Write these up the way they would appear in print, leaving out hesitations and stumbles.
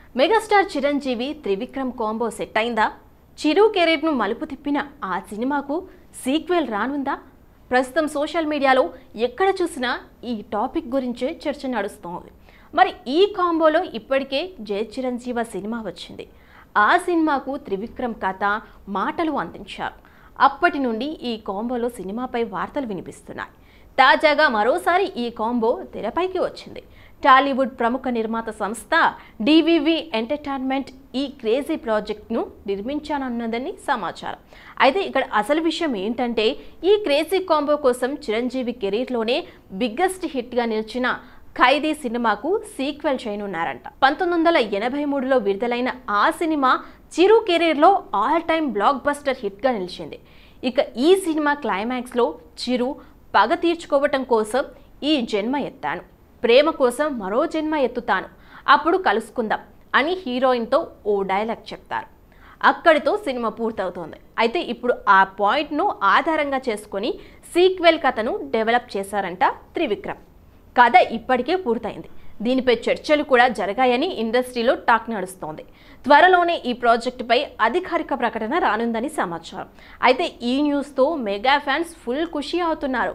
Megastar Chiranjeevi Trivikram combo set అయిందా? చిరు కెరీర్ను మలుపు తిప్పిన ఆ సినిమాకు సీక్వెల్ రానుందా? ప్రస్తుతం సోషల్ మీడియాలో ఎక్కడ చూసినా ఈ టాపిక్ గురించే చర్చ నడుస్తోంది. మరి ఈ కాంబోలో ఇప్పటికే జై చిరంజీవి సినిమా వచ్చింది. ఆ సినిమాకు త్రివిక్రమ్ కథ, మాటలు అందించారు. అప్పటి నుండి ఈ కాంబోలో సినిమాపై వార్తలు వినిపిస్తున్నాయి. తాజాగా మరోసారి ఈ కాంబో తెరపైకి వచ్చింది. టాలీవుడ్ ప్రముఖ నిర్మాత సంస్థ డివివి ఎంటర్టైన్మెంట్ ఈ క్రేజీ ప్రాజెక్ట్ను నిర్మించానన్నదని సమాచారం. అయితే ఇక్కడ అసలు విషయం ఏంటంటే, ఈ క్రేజీ కాంబో కోసం చిరంజీవి కెరీర్లోనే బిగ్గెస్ట్ హిట్గా నిలిచిన ఖైదీ సినిమాకు సీక్వెల్ చేయనున్నారంట. 1983లో విడుదలైన ఆ సినిమా చిరు కెరీర్లో ఆల్ టైమ్ బ్లాక్ బస్టర్ హిట్గా నిలిచింది. ఇక ఈ సినిమా క్లైమాక్స్లో చిరు పగ తీర్చుకోవటం కోసం ఈ జన్మ ఎత్తాను, ప్రేమ కోసం మరో జన్మ ఎత్తుతాను, అప్పుడు కలుసుకుందాం అని హీరోయిన్తో ఓ డైలాగ్ చెప్తారు. అక్కడితో సినిమా పూర్తవుతోంది. అయితే ఇప్పుడు ఆ పాయింట్ను ఆధారంగా చేసుకొని సీక్వెల్ కథను డెవలప్ చేశారంట త్రివిక్రమ్. కథ ఇప్పటికే పూర్తయింది. దీనిపై చర్చలు కూడా జరిగాయని ఇండస్ట్రీలో టాక్ నడుస్తోంది. త్వరలోనే ఈ ప్రాజెక్టుపై అధికారిక ప్రకటన రానుందని సమాచారం. అయితే ఈ న్యూస్తో మెగా ఫ్యాన్స్ ఫుల్ ఖుషి అవుతున్నారు.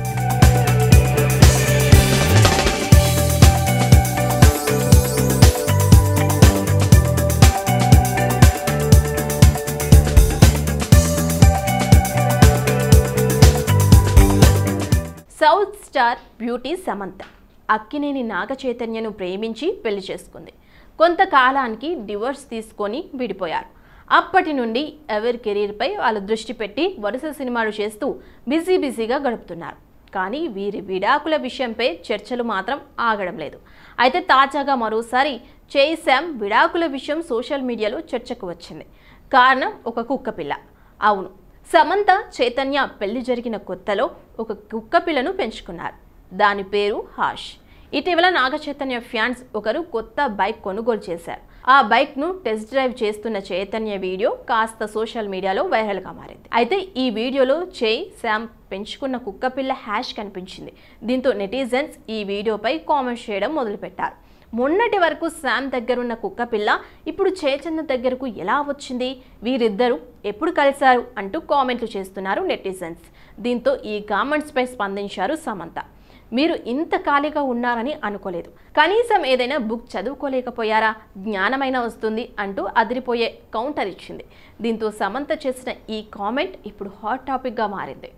South star beauty Samantha Akkineni Naga చైతన్యను ప్రేమించి పెళ్లి చేసుకుంది. కొంతకాలానికి డివోర్స్ తీసుకొని విడిపోయారు. అప్పటి నుండి ఎవరి కెరీర్పై వాళ్ళు దృష్టి పెట్టి వరుస సినిమాలు చేస్తూ బిజీగా గడుపుతున్నారు. కానీ వీరి విడాకుల విషయంపై చర్చలు మాత్రం ఆగడం లేదు. అయితే తాజాగా మరోసారి శామ్ విడాకుల విషయం సోషల్ మీడియాలో చర్చకు వచ్చింది. కారణం ఒక కుక్కపిల్ల. అవును, సమంత చైతన్య పెళ్లి జరిగిన కొత్తలో ఒక కుక్కపిల్లను పెంచుకున్నారు. దాని పేరు హాష్. ఇటీవల నాగ చైతన్య ఫ్యాన్స్ ఒకరు కొత్త బైక్ కొనుగోలు చేశారు. ఆ బైక్ను టెస్ట్ డ్రైవ్ చేస్తున్న చైతన్య వీడియో కాస్త సోషల్ మీడియాలో వైరల్గా మారింది. అయితే ఈ వీడియోలో శామ్ పెంచుకున్న కుక్కపిల్ల హ్యాష్ కనిపించింది. దీంతో నెటిజన్స్ ఈ వీడియోపై కామెంట్స్ చేయడం మొదలుపెట్టారు. మొన్నటి వరకు శామ్ దగ్గరున్న కుక్కపిల్ల ఇప్పుడు చైతన్య దగ్గరకు ఎలా వచ్చింది, వీరిద్దరూ ఎప్పుడు కలిశారు అంటూ కామెంట్లు చేస్తున్నారు నెటిజన్స్. దీంతో ఈ కామెంట్స్పై స్పందించారు సమంత. మీరు ఇంత ఖాళీగా ఉన్నారని అనుకోలేదు, కనీసం ఏదైనా బుక్ చదువుకోలేకపోయారా, జ్ఞానమైనా వస్తుంది అంటూ అదిరిపోయే కౌంటర్ ఇచ్చింది. దీంతో సమంత చేసిన ఈ కామెంట్ ఇప్పుడు హాట్ టాపిక్గా మారింది.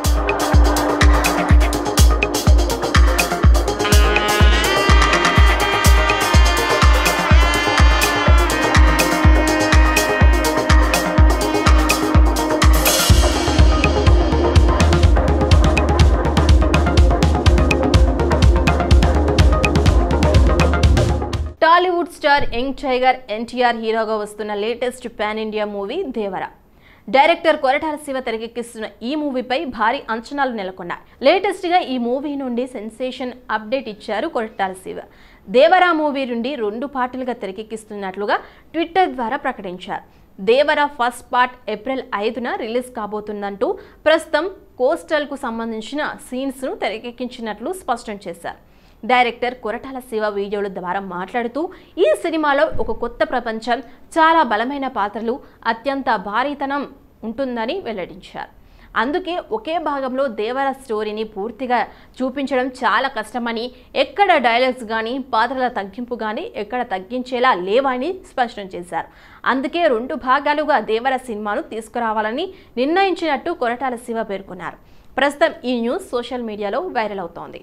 Tollywood star young tiger NTR హీరోగా వస్తున్న latest pan India movie Devara. Director Koratala Siva తెరకెక్కిస్తున్న ఈ మూవీపై భారీ అంచనాలు నెలకొన్నాయి. లేటెస్ట్గా ఈ మూవీ నుండి సెన్సేషన్ అప్డేట్ ఇచ్చారు కొరటాల శివ. దేవర మూవీ నుండి 2 పార్టులుగా తెరకెక్కిస్తున్నట్లుగా ట్విట్టర్ ద్వారా ప్రకటించారు. దేవర ఫస్ట్ పార్ట్ ఏప్రిల్ 5న రిలీజ్ కాబోతుందంటూ ప్రస్తుతం కోస్టల్కు సంబంధించిన సీన్స్ను తెరకెక్కించినట్లు స్పష్టం చేశారు. డైరెక్టర్ కొరటాల శివ వీడియోల ద్వారా మాట్లాడుతూ ఈ సినిమాలో ఒక కొత్త ప్రపంచం, చాలా బలమైన పాత్రలు, అత్యంత భారీతనం ఉంటుందని వెల్లడించారు. అందుకే ఒకే భాగంలో దేవర స్టోరీని పూర్తిగా చూపించడం చాలా కష్టమని, ఎక్కడ డైలాగ్స్ కానీ పాత్రల తగ్గింపు కానీ ఎక్కడ తగ్గించేలా లేవని స్పష్టం చేశారు. అందుకే 2 భాగాలుగా దేవర సినిమాను తీసుకురావాలని నిర్ణయించినట్టు కొరటాల శివ పేర్కొన్నారు. ప్రస్తుతం ఈ న్యూస్ సోషల్ మీడియాలో వైరల్ అవుతోంది.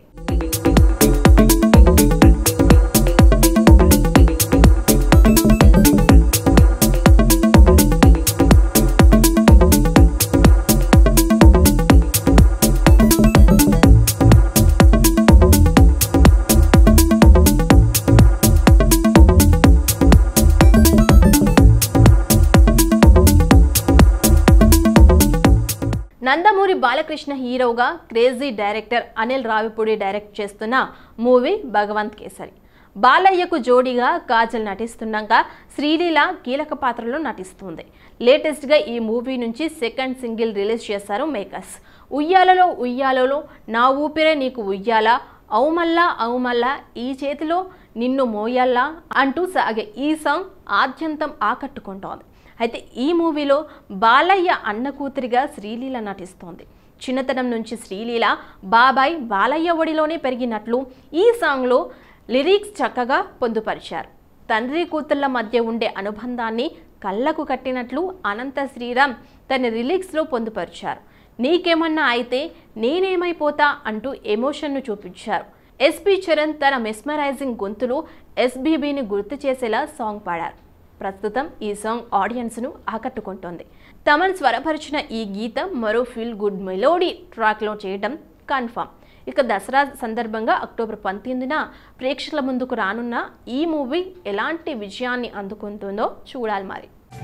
నందమూరి బాలకృష్ణ హీరోగా crazy director Anil Ravipudi direct చేస్తున్న మూవీ భగవంత్ కేసరి. బాలయ్యకు జోడీగా కాజల్ నటిస్తుండగా శ్రీలీల కీలక పాత్రలో నటిస్తుంది. లేటెస్ట్గా ఈ మూవీ నుంచి సెకండ్ సింగిల్ రిలీజ్ చేశారు మేకర్స్. ఉయ్యాలలో ఉయ్యాలలో నా ఊపిరే నీకు ఉయ్యాల, అవుమల్లా అవుమల్లా ఈ చేతిలో నిన్ను మోయల్లా అంటూ సాగే ఈ సాంగ్ ఆద్యంతం ఆకట్టుకుంటోంది. అయితే ఈ మూవీలో బాలయ్య అన్న కూతురిగా శ్రీలీల నటిస్తోంది. చిన్నతనం నుంచి శ్రీలీల బాబాయ్ బాలయ్య ఒడిలోనే పెరిగినట్లు ఈ సాంగ్లో లిరిక్స్ చక్కగా పొందుపరిచారు. తండ్రి కూతుళ్ల మధ్య ఉండే అనుబంధాన్ని కళ్ళకు కట్టినట్లు అనంత శ్రీరామ్ తన లిరిక్స్లో పొందుపరిచారు. నీకేమన్నా అయితే నేనేమైపోతా అంటూ ఎమోషన్ను చూపించారు. ఎస్పీ చరణ్ తన మెస్మరైజింగ్ గొంతులో ఎస్బీబీని గుర్తు చేసేలా సాంగ్ పాడారు. ప్రస్తుతం ఈ సాంగ్ ఆడియన్స్ను ఆకట్టుకుంటోంది. తమన్ స్వరపరిచిన ఈ గీతం మరో ఫీల్ గుడ్ మెలోడీ ట్రాక్లో చేయడం కన్ఫర్మ్. ఇక దసరా సందర్భంగా అక్టోబర్ 19న ప్రేక్షకుల ముందుకు రానున్న ఈ మూవీ ఎలాంటి విజయాన్ని అందుకుంటుందో చూడాలి మరి.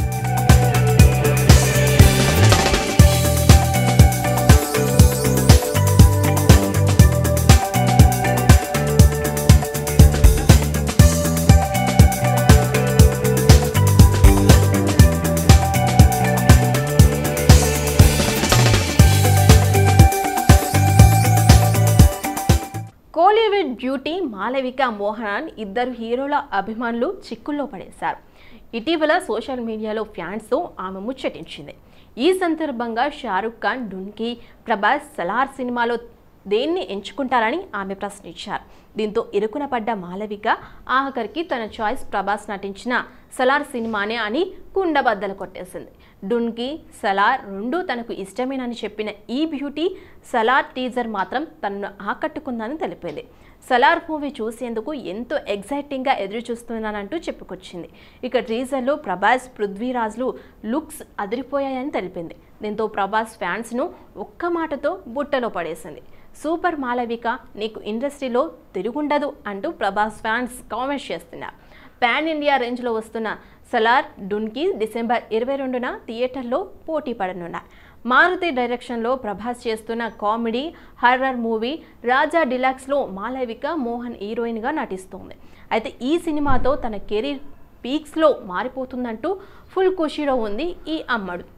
కోలీవుడ్ బ్యూటీ మాలవిక మోహనాన్ ఇద్దరు హీరోల అభిమానులు చిక్కుల్లో పడేశారు. ఇటీవల సోషల్ మీడియాలో ఫ్యాన్స్తో ఆమె ముచ్చటించింది. ఈ సందర్భంగా షారుఖ్ ఖాన్, డున్కీ, ప్రభాస్, సలార్ సినిమాలో దేన్ని ఎంచుకుంటారని ఆమె ప్రశ్నించారు. దీంతో ఇరుకున పడ్డ మాలవిక ఆఖరికి తన చాయిస్ ప్రభాస్ నటించిన సలార్ సినిమానే అని కుండబద్దలు కొట్టేసింది. డున్కీ, సలార్ రెండూ తనకు ఇష్టమేనని చెప్పిన ఈ బ్యూటీ సలార్ టీజర్ మాత్రం తనను ఆకట్టుకుందని తెలిపింది. సలార్ మూవీ చూసేందుకు ఎంతో ఎగ్జైటింగ్గా ఎదురు చూస్తున్నానంటూ చెప్పుకొచ్చింది. ఇక టీజర్లో ప్రభాస్, పృథ్వీరాజ్లు లుక్స్ అదిరిపోయాయని తెలిపింది. దీంతో ప్రభాస్ ఫ్యాన్స్ను ఒక్క మాటతో బుట్టలో పడేసింది. సూపర్ మాలవిక, నీకు ఇండస్ట్రీలో తిరుగుండదు అంటూ ప్రభాస్ ఫ్యాన్స్ కామెంట్స్ చేస్తున్నారు. పాన్ ఇండియా రేంజ్లో వస్తున్న సలార్, డున్కీ డిసెంబర్ 22న థియేటర్లో పోటీ పడనున్నారు. మారుతి డైరెక్షన్లో ప్రభాస్ చేస్తున్న కామెడీ హర్రర్ మూవీ రాజా డిలాక్స్లో మాలవిక మోహన్ హీరోయిన్గా నటిస్తోంది. అయితే ఈ సినిమాతో తన కెరీర్ పీక్స్లో మారిపోతుందంటూ ఫుల్ ఖుషీలో ఉంది ఈ అమ్మడు.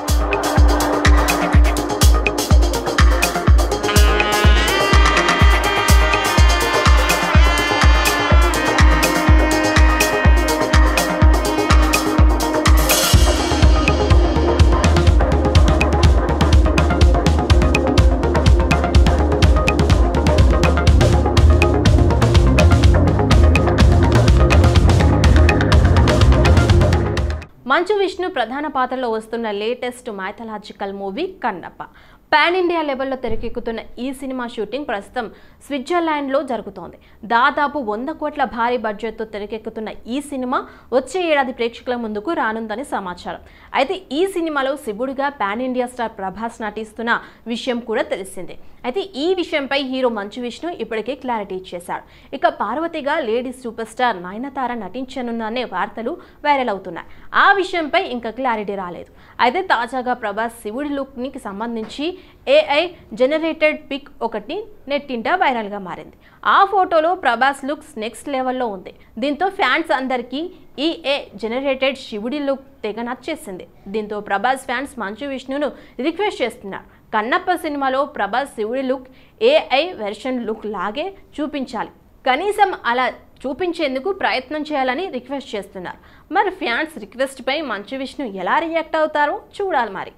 మంచు విష్ణు ప్రధాన పాత్రలో వస్తున్న latest mythological movie Kannappa. Pan India లెవెల్లో తెరకెక్కుతున్న ఈ సినిమా షూటింగ్ ప్రస్తుతం స్విట్జర్లాండ్లో జరుగుతోంది. దాదాపు 100 కోట్ల భారీ బడ్జెట్తో తెరకెక్కుతున్న ఈ సినిమా వచ్చే ఏడాది ప్రేక్షకుల ముందుకు రానుందని సమాచారం. అయితే ఈ సినిమాలో శివుడిగా పాన్ ఇండియా స్టార్ ప్రభాస్ నటిస్తున్న విషయం కూడా తెలిసిందే. అయితే ఈ విషయంపై హీరో మంచు విష్ణు ఇప్పటికే క్లారిటీ ఇచ్చేశాడు. ఇక పార్వతిగా లేడీ సూపర్ స్టార్ నయనతార నటించనుందనే వార్తలు వైరల్ అవుతున్నాయి. ఆ విషయంపై ఇంకా క్లారిటీ రాలేదు. అయితే తాజాగా ప్రభాస్ శివుడి లుక్ని సంబంధించి AI జనరేటెడ్ పిక్ ఒకటి నెట్టింట వైరల్గా మారింది. ఆ ఫోటోలో ప్రభాస్ లుక్స్ నెక్స్ట్ లెవెల్లో ఉంది. దీంతో ఫ్యాన్స్ అందరికీ ఈ AI జనరేటెడ్ శివుడి లుక్ తెగ నచ్చేసింది. దీంతో ప్రభాస్ ఫ్యాన్స్ మంచు విష్ణును రిక్వెస్ట్ చేస్తున్నారు. కన్నప్ప సినిమాలో ప్రభాస్ శివుడి లుక్ AI వెర్షన్ లుక్ లాగే చూపించాలి, కనీసం అలా చూపించేందుకు ప్రయత్నం చేయాలని రిక్వెస్ట్ చేస్తున్నారు. మరి ఫ్యాన్స్ రిక్వెస్ట్ పై మంచు విష్ణు ఎలా రియాక్ట్ అవుతారో చూడాలి మరి.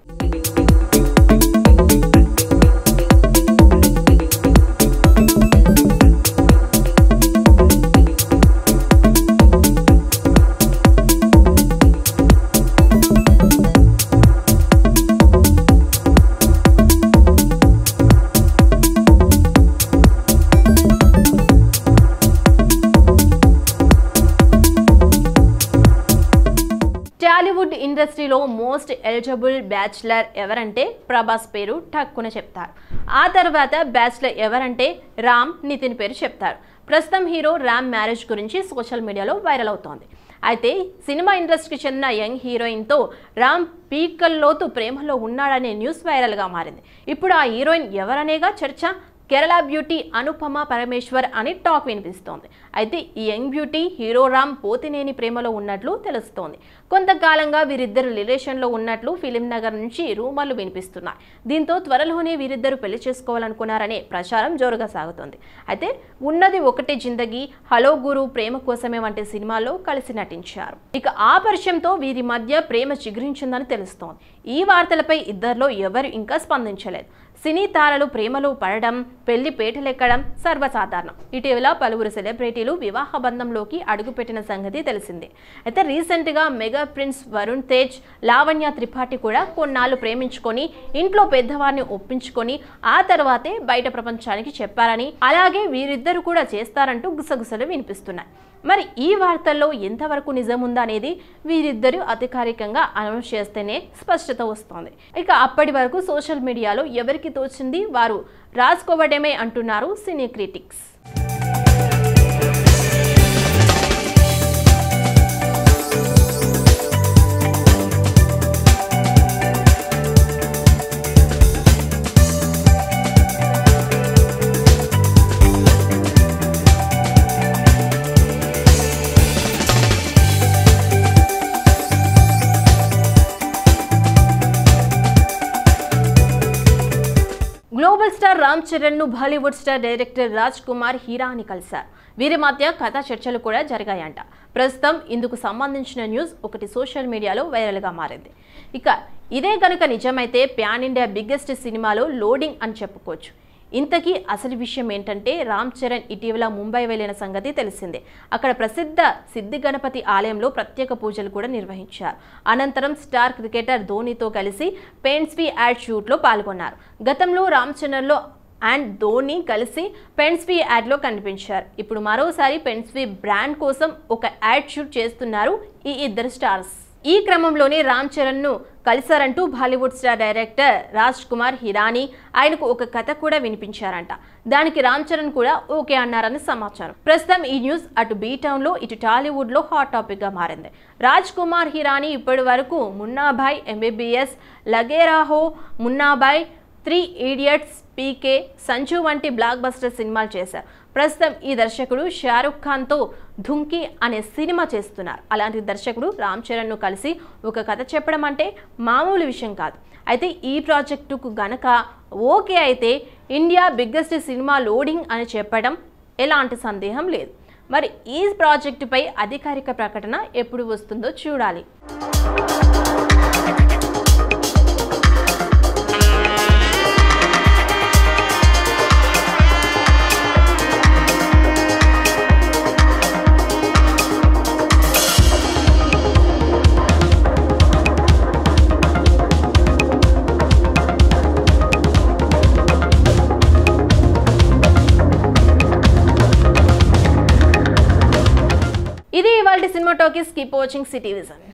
టాలీవుడ్ ఇండస్ట్రీలో మోస్ట్ ఎలిజిబుల్ బ్యాచ్లర్ ఎవరంటే ప్రభాస్ పేరు ఠక్కున చెప్తారు. ఆ తర్వాత బ్యాచ్లర్ ఎవరంటే రామ్, నితిన్ పేరు చెప్తారు. ప్రస్తుతం హీరో రామ్ మ్యారేజ్ గురించి సోషల్ మీడియాలో వైరల్ అవుతోంది. అయితే సినిమా ఇండస్ట్రీకి చెందిన యంగ్ హీరోయిన్తో రామ్ పీకల్లోతు ప్రేమలో ఉన్నాడనే న్యూస్ వైరల్గా మారింది. ఇప్పుడు ఆ హీరోయిన్ ఎవరనేగా చర్చ. కేరళ బ్యూటీ అనుపమ పరమేశ్వర్ అని టాక్ వినిపిస్తోంది. అయితే ఈ young beauty hero Ram Pothineni ప్రేమలో ఉన్నట్లు తెలుస్తోంది. కొంతకాలంగా వీరిద్దరు రిలేషన్లో ఉన్నట్లు ఫిలిం నగర్ నుంచి రూమర్లు వినిపిస్తున్నాయి. దీంతో త్వరలోనే వీరిద్దరు పెళ్లి చేసుకోవాలనుకున్నారనే ప్రచారం జోరుగా సాగుతోంది. అయితే ఉన్నది ఒకటే జిందగీ, హలో గురు, ప్రేమ కోసమే వంటి సినిమాల్లో కలిసి నటించారు. ఇక ఆ పరిచయంతో వీరి మధ్య ప్రేమ చిగురించిందని తెలుస్తోంది. ఈ వార్తలపై ఇద్దరిలో ఎవరు ఇంకా స్పందించలేదు. సినీ తారలు ప్రేమలో పడడం, పెళ్లి పేటలెక్కడం సర్వసాధారణం. ఇటీవల పలువురు సెలబ్రిటీలు వివాహ బంధంలోకి అడుగుపెట్టిన సంగతి తెలిసిందే. అయితే రీసెంట్గా మెగా ప్రిన్స్ వరుణ్ తేజ్, లావణ్య త్రిపాఠి కూడా కొన్నాళ్ళు ప్రేమించుకొని ఇంట్లో పెద్దవారిని ఒప్పించుకొని ఆ తర్వాతే బయట ప్రపంచానికి చెప్పారని, అలాగే వీరిద్దరు కూడా చేస్తారంటూ గుసగుసలు వినిపిస్తున్నాయి. మరి ఈ వార్తల్లో ఎంతవరకు నిజం ఉందా అనేది వీరిద్దరూ అధికారికంగా అనౌన్స్ చేస్తేనే స్పష్టత వస్తోంది. ఇక అప్పటి వరకు సోషల్ మీడియాలో ఎవరికి తోచింది వారు రాసుకోవడమే అంటున్నారు సినీ critics. Global star Ram Charan ను Bollywood star director Raj Kumar Hirani కలిశారు. వీరి మధ్య కథా చర్చలు కూడా జరిగాయంట. ప్రస్తుతం ఇందుకు సంబంధించిన న్యూస్ ఒకటి సోషల్ మీడియాలో వైరల్గా మారింది. ఇక ఇదే కనుక నిజమైతే ప్యాన్ ఇండియా బిగ్గెస్ట్ సినిమాలో లోడింగ్ అని చెప్పుకోవచ్చు. ఇంతకీ అసలు విషయం ఏంటంటే, రామ్ చరణ్ ఇటీవల ముంబై వెళ్లిన సంగతి తెలిసిందే. అక్కడ ప్రసిద్ధ సిద్ధి గణపతి ఆలయంలో ప్రత్యేక పూజలు కూడా నిర్వహించారు. అనంతరం స్టార్ క్రికెటర్ ధోనీతో కలిసి పెన్స్వీ యాడ్ షూట్లో పాల్గొన్నారు. గతంలో రామ్ చరణ్లో అండ్ ధోని కలిసి పెన్స్వీ యాడ్లో కనిపించారు. ఇప్పుడు మరోసారి పెన్స్వీ బ్రాండ్ కోసం ఒక యాడ్ షూట్ చేస్తున్నారు ఈ ఇద్దరు స్టార్స్. ఈ క్రమంలోనే రామ్ చరణ్ ను కలిశారంటూ Bollywood star director Raj Kumar Hirani ఆయనకు ఒక కథ కూడా వినిపించారంట. దానికి రామ్ చరణ్ కూడా ఓకే అన్నారని సమాచారం. ప్రస్తుతం ఈ న్యూస్ అటు బీ టౌన్ లో ఇటు టాలీవుడ్ లో హాట్ టాపిక్ గా మారింది. రాజ్ కుమార్ హిరాని ఇప్పటి వరకు మున్నాభాయ్, ఎంబీబీఎస్, లగేరాహో, మున్నాభాయ్, 3 Idiots, పీకే, సంజు వంటి బ్లాక్ బస్టర్ సినిమాలు చేశారు. ప్రస్తుతం ఈ దర్శకుడు షారుఖ్ ఖాన్తో ధుంకీ అనే సినిమా చేస్తున్నారు. అలాంటి దర్శకుడు రామ్ చరణ్ను కలిసి ఒక కథ చెప్పడం అంటే మామూలు విషయం కాదు. అయితే ఈ ప్రాజెక్టుకు గనక ఓకే అయితే ఇండియా బిగ్గెస్ట్ సినిమా లోడింగ్ అని చెప్పడం ఎలాంటి సందేహం లేదు. మరి ఈ ప్రాజెక్టుపై అధికారిక ప్రకటన ఎప్పుడు వస్తుందో చూడాలి. ఇది ఇవాల్టి cinema talkies. Keep watching city vision.